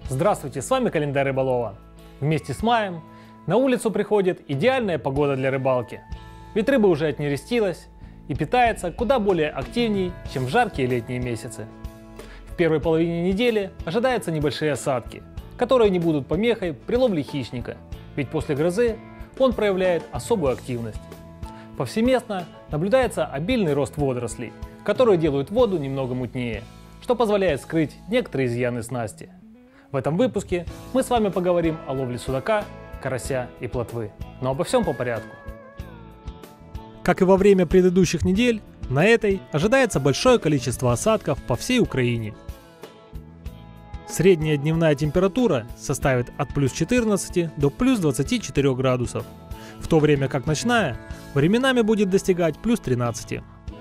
Здравствуйте, с вами Календарь Рыболова. Вместе с маем на улицу приходит идеальная погода для рыбалки. Ведь рыба уже отнерестилась и питается куда более активней, чем в жаркие летние месяцы. В первой половине недели ожидаются небольшие осадки, которые не будут помехой при ловле хищника, ведь после грозы он проявляет особую активность. Повсеместно наблюдается обильный рост водорослей, которые делают воду немного мутнее, что позволяет скрыть некоторые изъяны снасти. В этом выпуске мы с вами поговорим о ловле судака, карася и плотвы. Но обо всем по порядку. Как и во время предыдущих недель, на этой ожидается большое количество осадков по всей Украине. Средняя дневная температура составит от плюс 14 до плюс 24 градусов, в то время как ночная временами будет достигать плюс 13.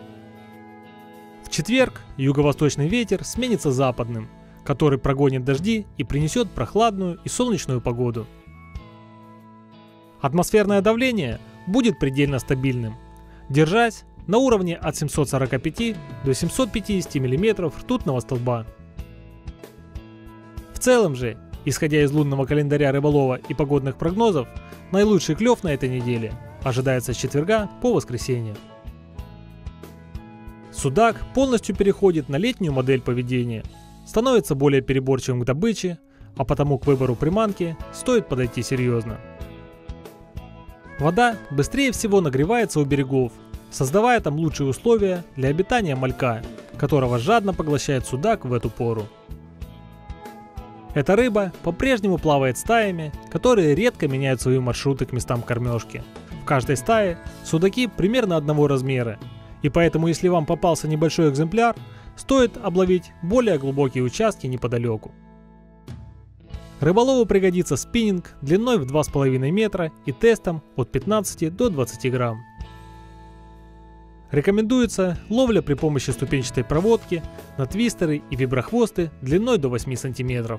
В четверг юго-восточный ветер сменится западным, который прогонит дожди и принесет прохладную и солнечную погоду. Атмосферное давление будет предельно стабильным, держась на уровне от 745 до 750 мм ртутного столба. В целом же, исходя из лунного календаря рыболова и погодных прогнозов, наилучший клев на этой неделе ожидается с четверга по воскресенье. Судак полностью переходит на летнюю модель поведения, становится более переборчивым к добыче, а потому к выбору приманки стоит подойти серьезно. Вода быстрее всего нагревается у берегов, создавая там лучшие условия для обитания малька, которого жадно поглощает судак в эту пору. Эта рыба по-прежнему плавает стаями, которые редко меняют свои маршруты к местам кормежки. В каждой стае судаки примерно одного размера, и поэтому если вам попался небольшой экземпляр, стоит обловить более глубокие участки неподалеку. Рыболову пригодится спиннинг длиной в 2,5 метра и тестом от 15 до 20 грамм. Рекомендуется ловля при помощи ступенчатой проводки на твистеры и виброхвосты длиной до 8 см.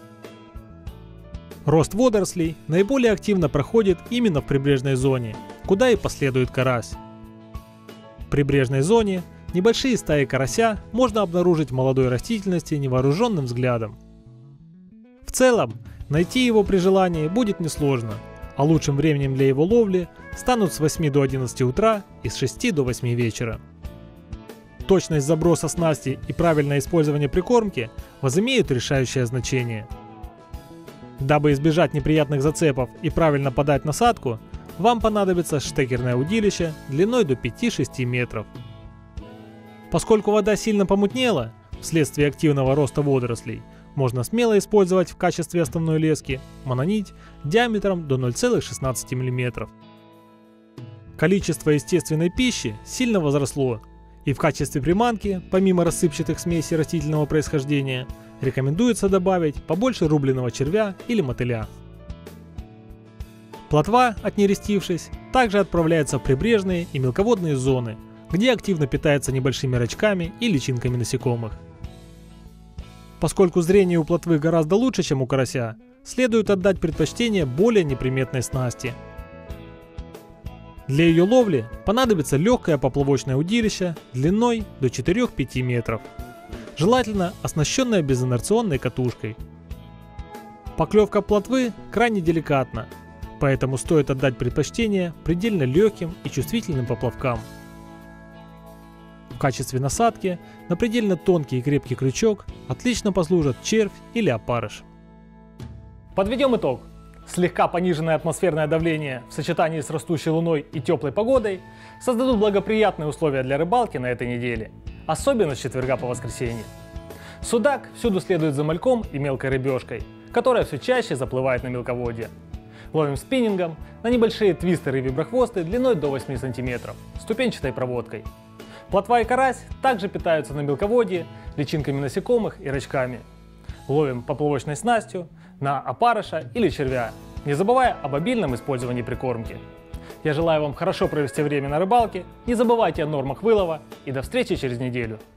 Рост водорослей наиболее активно проходит именно в прибрежной зоне, куда и последует карась. В прибрежной зоне небольшие стаи карася можно обнаружить в молодой растительности невооруженным взглядом. В целом, найти его при желании будет несложно, а лучшим временем для его ловли станут с 8 до 11 утра и с 6 до 8 вечера. Точность заброса снасти и правильное использование прикормки возымеют решающее значение. Дабы избежать неприятных зацепов и правильно подать насадку, вам понадобится штекерное удилище длиной до 5-6 метров. Поскольку вода сильно помутнела вследствие активного роста водорослей, можно смело использовать в качестве основной лески мононить диаметром до 0,16 мм. Количество естественной пищи сильно возросло, и в качестве приманки, помимо рассыпчатых смесей растительного происхождения, рекомендуется добавить побольше рубленого червя или мотыля. Плотва, отнерестившись, также отправляется в прибрежные и мелководные зоны, где активно питается небольшими рачками и личинками насекомых. Поскольку зрение у плотвы гораздо лучше, чем у карася, следует отдать предпочтение более неприметной снасти. Для ее ловли понадобится легкое поплавочное удилище длиной до 4-5 метров, желательно оснащенное безинерционной катушкой. Поклевка плотвы крайне деликатна, поэтому стоит отдать предпочтение предельно легким и чувствительным поплавкам. В качестве насадки на предельно тонкий и крепкий крючок отлично послужат червь или опарыш. Подведем итог. Слегка пониженное атмосферное давление в сочетании с растущей луной и теплой погодой создадут благоприятные условия для рыбалки на этой неделе, особенно с четверга по воскресенье. Судак всюду следует за мальком и мелкой рыбешкой, которая все чаще заплывает на мелководье. Ловим спиннингом на небольшие твистеры и виброхвосты длиной до 8 см, ступенчатой проводкой. Плотва и карась также питаются на мелководье личинками насекомых и рачками. Ловим поплавочной снастью на опарыша или червя, не забывая об обильном использовании прикормки. Я желаю вам хорошо провести время на рыбалке, не забывайте о нормах вылова и до встречи через неделю.